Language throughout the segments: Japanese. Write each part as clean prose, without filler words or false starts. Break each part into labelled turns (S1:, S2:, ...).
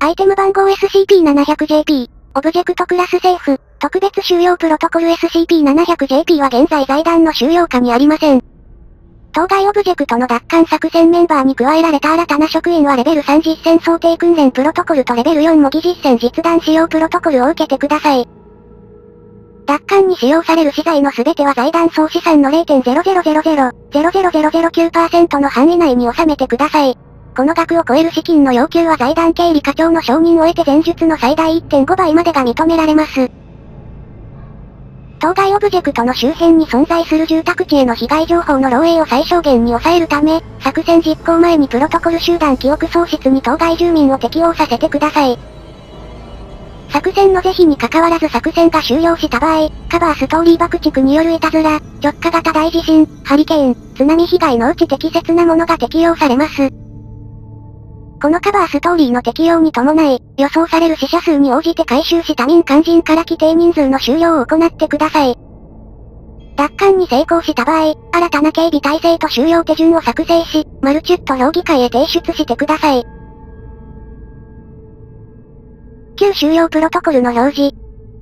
S1: イテム番号 SCP-700JP、オブジェクトクラスセーフ、特別収容プロトコル SCP-700JP は現在財団の収容下にありません。当該オブジェクトの奪還作戦メンバーに加えられた新たな職員はレベル3実戦想定訓練プロトコルとレベル4模擬実戦実弾使用プロトコルを受けてください。奪還に使用される資材のすべては財団総資産の 0.0000009% の範囲内に収めてください。この額を超える資金の要求は財団経理課長の承認を得て前述の最大 1.5 倍までが認められます。当該オブジェクトの周辺に存在する住宅地への被害情報の漏洩を最小限に抑えるため、作戦実行前にプロトコル集団記憶喪失に当該住民を適用させてください。作戦の是非に関わらず作戦が終了した場合、カバーストーリー爆竹によるいたずら、直下型大地震、ハリケーン、津波被害のうち適切なものが適用されます。このカバーストーリーの適用に伴い、予想される死者数に応じて回収した民間人から規定人数の収容を行ってください。奪還に成功した場合、新たな警備体制と収容手順を作成し、マルチュット評議会へ提出してください。旧収容プロトコルの表示。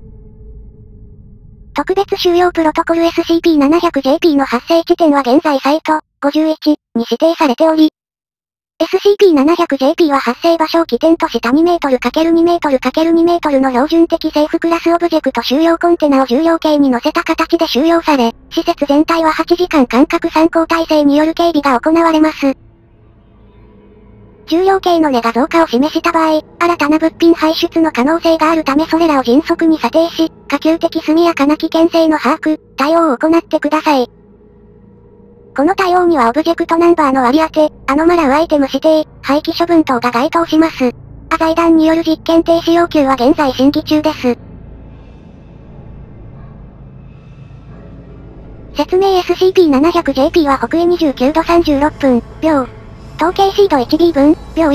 S1: 特別収容プロトコル SCP-700JP の発生地点は現在サイト51に指定されており、SCP-700JP は発生場所を起点とした 2m×2m×2m の標準的セーフクラスオブジェクト収容コンテナを重量計に乗せた形で収容され、施設全体は8時間間隔3交体制による警備が行われます。重量計の値が増加を示した場合、新たな物品排出の可能性があるためそれらを迅速に査定し、可及的速やかな危険性の把握、対応を行ってください。この対応にはオブジェクトナンバーの割り当て、アノマラウアイテム指定、廃棄処分等が該当します。財団による実験停止要求は現在審議中です。説明 SCP-700JP は北緯29度36分、秒。統計シード 1B 分、秒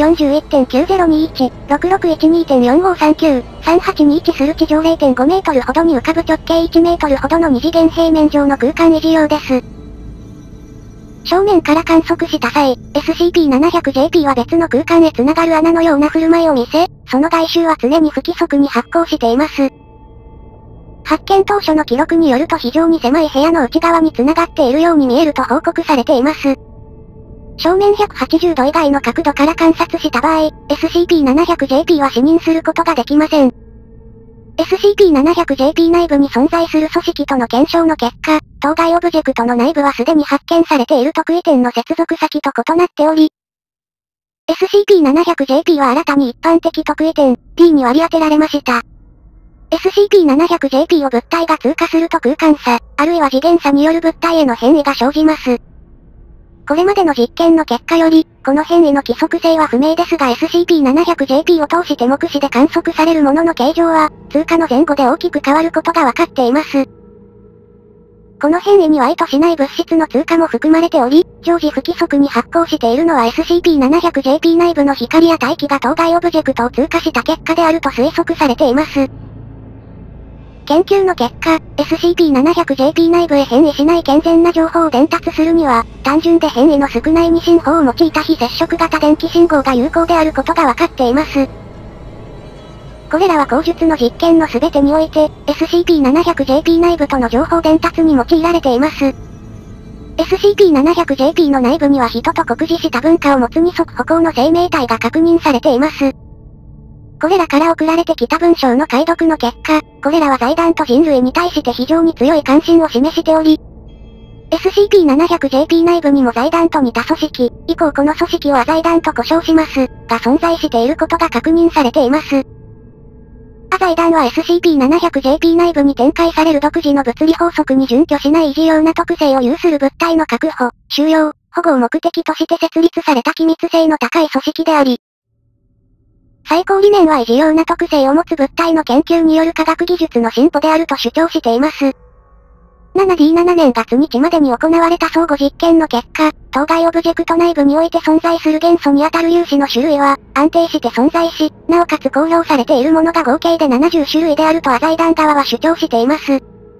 S1: 41.9021、6612.4539、3821する地上 0.5 メートルほどに浮かぶ直径1メートルほどの二次元平面上の空間維持用です。正面から観測した際、SCP-700JP は別の空間へ繋がる穴のような振る舞いを見せ、その外周は常に不規則に発光しています。発見当初の記録によると非常に狭い部屋の内側に繋がっているように見えると報告されています。正面180度以外の角度から観察した場合、SCP-700JP は視認することができません。SCP-700JP 内部に存在する組織との検証の結果、当該オブジェクトの内部はすでに発見されている特異点の接続先と異なっており、SCP-700JP は新たに一般的特異点、D に割り当てられました。SCP-700JP を物体が通過すると空間差、あるいは次元差による物体への変異が生じます。これまでの実験の結果より、この変異の規則性は不明ですが SCP-700JP を通して目視で観測されるものの形状は、通過の前後で大きく変わることがわかっています。この変異には意図しない物質の通過も含まれており、常時不規則に発光しているのは SCP-700JP 内部の光や大気が当該オブジェクトを通過した結果であると推測されています。研究の結果、SCP-700JP 内部へ変異しない健全な情報を伝達するには、単純で変異の少ない二進法を用いた非接触型電気信号が有効であることがわかっています。これらは口述の実験の全てにおいて、SCP-700JP 内部との情報伝達に用いられています。SCP-700JP の内部には人と酷似した文化を持つ二足歩行の生命体が確認されています。これらから送られてきた文章の解読の結果、これらは財団と人類に対して非常に強い関心を示しており、SCP-700JP 内部にも財団と似た組織、以降この組織を財団と呼称します、が存在していることが確認されています。財団は SCP-700JP 内部に展開される独自の物理法則に準拠しない異常な特性を有する物体の確保、収容、保護を目的として設立された機密性の高い組織であり、最高理念は異常な特性を持つ物体の研究による科学技術の進歩であると主張しています。7D7 年月日までに行われた相互実験の結果、当該オブジェクト内部において存在する元素にあたる粒子の種類は、安定して存在し、なおかつ公表されているものが合計で70種類であると財団側は主張しています。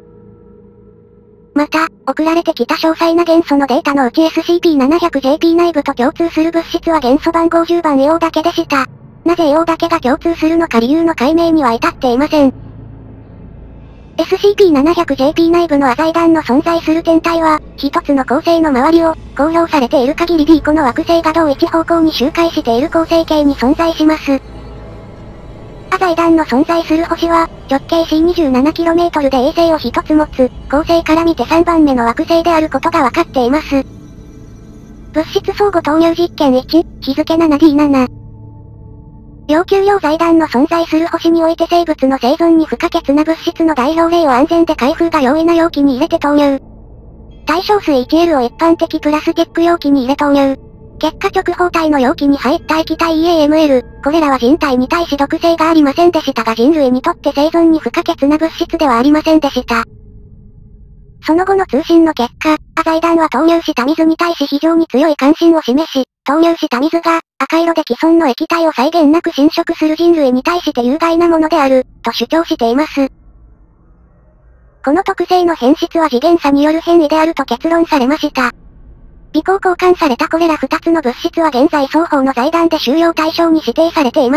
S1: また、送られてきた詳細な元素のデータのうち SCP-700JP 内部と共通する物質は元素番号10番イオだけでした。 なぜ硫黄だけが共通するのか理由の解明には至っていません。SCP-700JP 内部の亜財団の存在する天体は、一つの恒星の周りを、公表されている限り D 個の惑星が同一方向に周回している恒星系に存在します。亜財団の存在する星は、直径 C27km で衛星を一つ持つ、恒星から見て3番目の惑星であることがわかっています。物質相互投入実験1、日付 7D7。要求量財団の存在する星において生物の生存に不可欠な物質の代表例を安全で開封が容易な容器に入れて投入。対象水 1L を一般的プラスチック容器に入れ投入。結果直方体の容器に入った液体 EAML。これらは人体に対し毒性がありませんでしたが人類にとって生存に不可欠な物質ではありませんでした。その後の通信の結果、亜財団は投入した水に対し非常に強い関心を示し、投入した水が、赤色で既存の液体を際限なく侵食する人類に対して有害なものである、と主張しています。この特性の変質は次元差による変異であると結論されました。微光交換されたこれら2つの物質は現在双方の財団で収容対象に指定されています。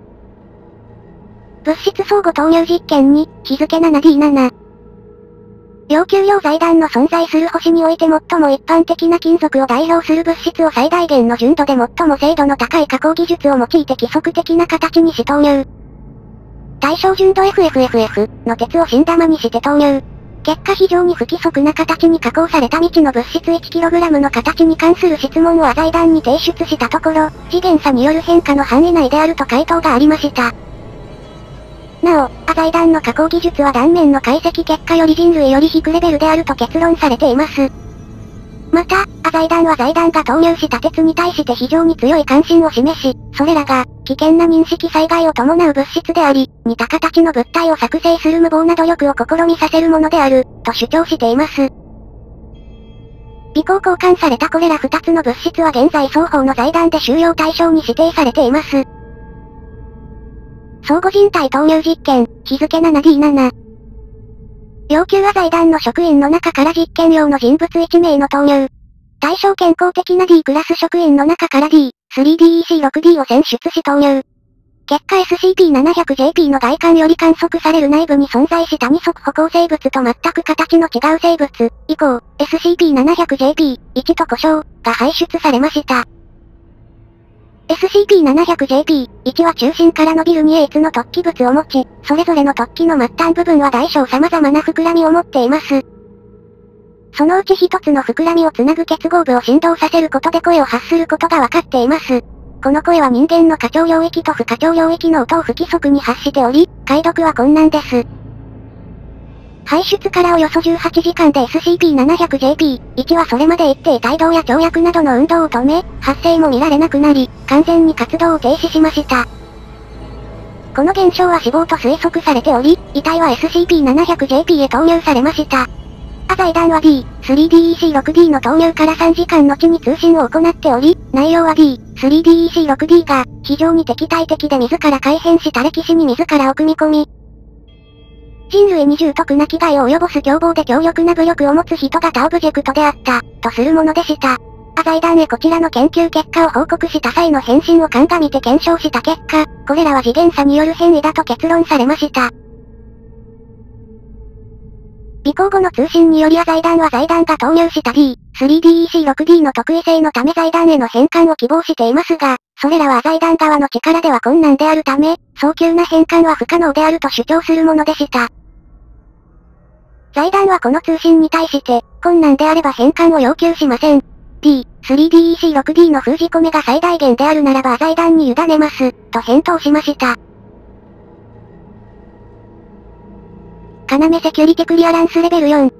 S1: 物質相互投入実験2、日付 7D7。要求量財団の存在する星において最も一般的な金属を代表する物質を最大限の純度で最も精度の高い加工技術を用いて規則的な形にし投入。対象純度 FFFF の鉄を新玉にして投入。結果非常に不規則な形に加工された未知の物質 1kg の形に関する質問を亜財団に提出したところ、次元差による変化の範囲内であると回答がありました。なお、亜財団の加工技術は断面の解析結果より人類より低レベルであると結論されています。また、亜財団は財団が投入した鉄に対して非常に強い関心を示し、それらが、危険な認識災害を伴う物質であり、似た形の物体を作成する無謀な努力を試みさせるものである、と主張しています。微光交換されたこれら2つの物質は現在双方の財団で収容対象に指定されています。相互人体投入実験、日付 7D7。要求亜財団の職員の中から実験用の人物1名の投入。対象健康的な D クラス職員の中から D、3DEC6D を選出し投入。結果 SCP-700JP の外観より観測される内部に存在した二足歩行生物と全く形の違う生物、以降、SCP-700JP1 と呼称、が排出されました。SCP-700JP1 は中心から伸びる2英の突起物を持ち、それぞれの突起の末端部分は大小様々な膨らみを持っています。そのうち一つの膨らみをつなぐ結合部を振動させることで声を発することがわかっています。この声は人間の可聴領域と不可聴領域の音を不規則に発しており、解読は困難です。排出からおよそ18時間で SCP-700JP1 はそれまで言っていた移動や跳躍などの運動を止め、発生も見られなくなり、完全に活動を停止しました。この現象は死亡と推測されており、遺体は SCP-700JP へ投入されました。亜財団は D、3DEC6D の投入から3時間後に通信を行っており、内容は D、3DEC6D が、非常に敵対的で自ら改変した歴史に自らを組み込み、人類に重篤な危害を及ぼす凶暴で強力な武力を持つ人型オブジェクトであった、とするものでした。亜財団へこちらの研究結果を報告した際の変身を鑑みて検証した結果、これらは次元差による変異だと結論されました。微光後の通信により亜財団は財団が投入した D、3DEC6D の特異性のため財団への返還を希望していますが、それらは亜財団側の力では困難であるため、早急な返還は不可能であると主張するものでした。財団はこの通信に対して、困難であれば返還を要求しません。D、3DEC6D の封じ込めが最大限であるならば亜財団に委ねます、と返答しました。要セキュリティクリアランスレベル4。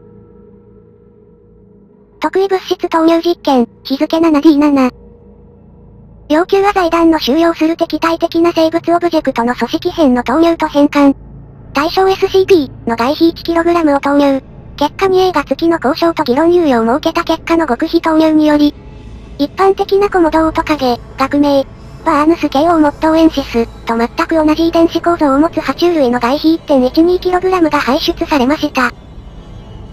S1: 特異物質投入実験、日付 7D7。要求亜財団の収容する敵対的な生物オブジェクトの組織片の投入と返還。対象 SCP の外皮 1kg を投入。結果 2A が月の交渉と議論猶予を設けた結果の極秘投入により、一般的なコモドオオトカゲ、学名、バーヌス系オウモットウエンシス、と全く同じ遺伝子構造を持つ爬虫類の外皮 1.12kg が排出されました。亜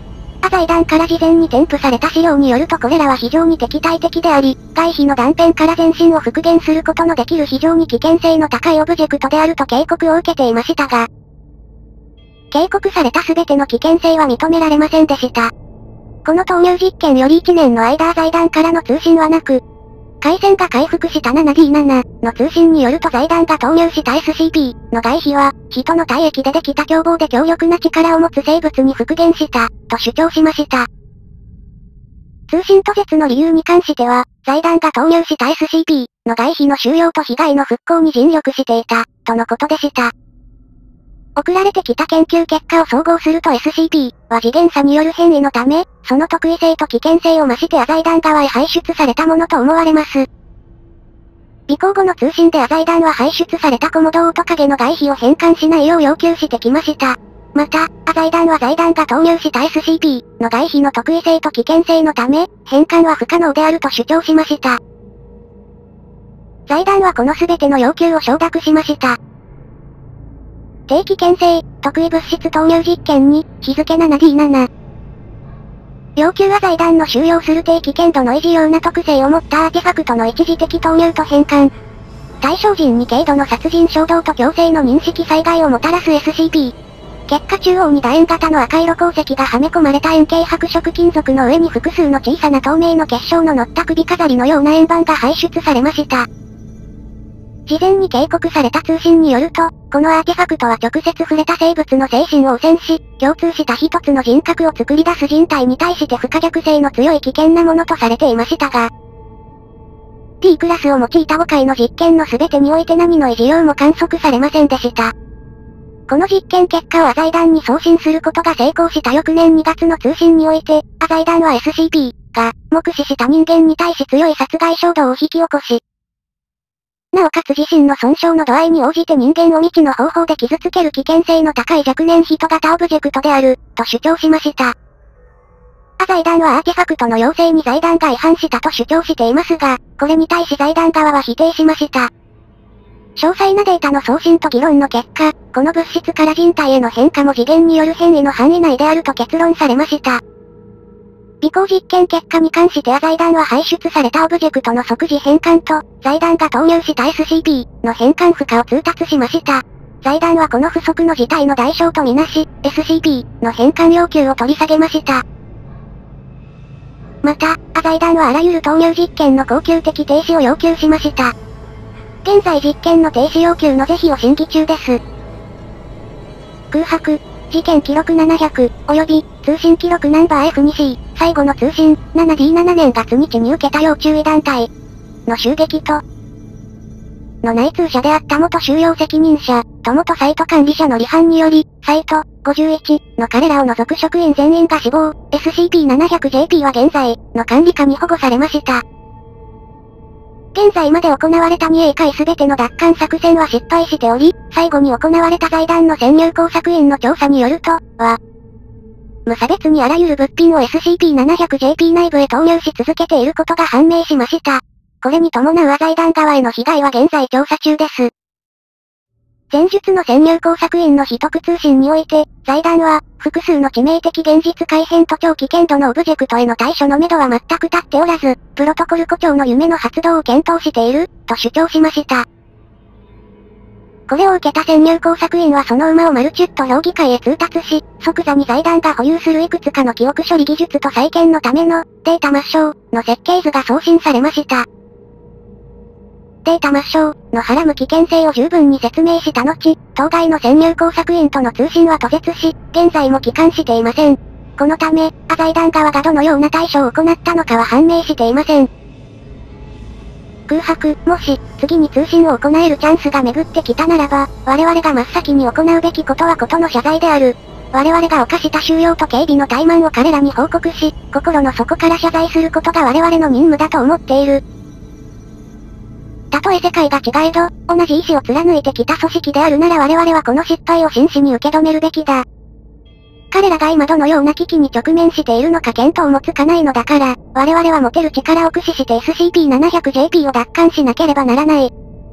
S1: 財団から事前に添付された資料によるとこれらは非常に敵対的であり、外皮の断片から全身を復元することのできる非常に危険性の高いオブジェクトであると警告を受けていましたが、警告された全ての危険性は認められませんでした。この投入実験より1年の間財団からの通信はなく、回線が回復した 7D7 の通信によると財団が投入した SCP の外皮は、人の体液でできた凶暴で強力な力を持つ生物に復元した、と主張しました。通信途絶の理由に関しては、財団が投入した SCP の外皮の収容と被害の復興に尽力していた、とのことでした。送られてきた研究結果を総合すると SCP は次元差による変異のため、その特異性と危険性を増してア財団側へ排出されたものと思われます。尾行後の通信でア財団は排出されたコモドオオトカゲの外皮を返還しないよう要求してきました。また、ア財団は財団が投入した SCP の外皮の特異性と危険性のため、返還は不可能であると主張しました。財団はこの全ての要求を承諾しました。低危険性、特異物質投入実験に、日付 7D7。要求は財団の収容する低危険度の異常な特性を持ったアーティファクトの一時的投入と返還。対象人に軽度の殺人衝動と強制の認識災害をもたらす SCP。結果中央に楕円型の赤色鉱石がはめ込まれた円形白色金属の上に複数の小さな透明の結晶の乗った首飾りのような円盤が排出されました。事前に警告された通信によると、このアーティファクトは直接触れた生物の精神を汚染し、共通した一つの人格を作り出す人体に対して不可逆性の強い危険なものとされていましたが、P クラスを用いた5回の実験の全てにおいて何の異常も観測されませんでした。この実験結果をア財団に送信することが成功した翌年2月の通信において、ア財団は SCP が目視した人間に対し強い殺害衝動を引き起こし、なおかつ自身の損傷の度合いに応じて人間を未知の方法で傷つける危険性の高い若年人型オブジェクトである、と主張しました。ア財団はアーティファクトの要請に財団が違反したと主張していますが、これに対し財団側は否定しました。詳細なデータの送信と議論の結果、この物質から人体への変化も次元による変異の範囲内であると結論されました。尾行実験結果に関してア財団は排出されたオブジェクトの即時返還と、財団が投入した SCP の返還不可を通達しました。財団はこの不足の事態の代償とみなし、SCP の返還要求を取り下げました。また、ア財団はあらゆる投入実験の恒久的停止を要求しました。現在実験の停止要求の是非を審議中です。空白、事件記録700、及び、通信記録ナンバー F2C、最後の通信、7D7 年月日に受けた要注意団体の襲撃と、の内通者であった元収容責任者、と元サイト管理者の離反により、サイト、51の彼らを除く職員全員が死亡、SCP-700JP は現在、の管理下に保護されました。現在まで行われた2英海すべての奪還作戦は失敗しており、最後に行われた財団の潜入工作員の調査によると、無差別にあらゆる物品を SCP-700JP 内部へ投入し続けていることが判明しました。これに伴うア財団側への被害は現在調査中です。前述の潜入工作員の秘匿通信において、財団は、複数の致命的現実改変と超危険度のオブジェクトへの対処のめどは全く立っておらず、プロトコル誇張の夢の発動を検討している、と主張しました。これを受けた潜入工作員はその馬をマルチュット評議会へ通達し、即座に財団が保有するいくつかの記憶処理技術と再建のための、データ抹消、の設計図が送信されました。データ抹消のはらむ危険性を十分に説明した後、当該の潜入工作員との通信は途絶し、現在も帰還していません。このため、ア財団側がどのような対処を行ったのかは判明していません。空白、もし、次に通信を行えるチャンスが巡ってきたならば、我々が真っ先に行うべきことは事の謝罪である。我々が犯した収容と警備の怠慢を彼らに報告し、心の底から謝罪することが我々の任務だと思っている。たとえ世界が違えど、同じ意志を貫いてきた組織であるなら我々はこの失敗を真摯に受け止めるべきだ。彼らが今どのような危機に直面しているのか見当もつかないのだから、我々は持てる力を駆使して SCP-700JP を奪還しなければならない。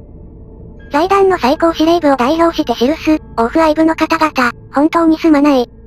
S1: 財団の最高司令部を代表して記す、オフアイ部の方々、本当にすまない。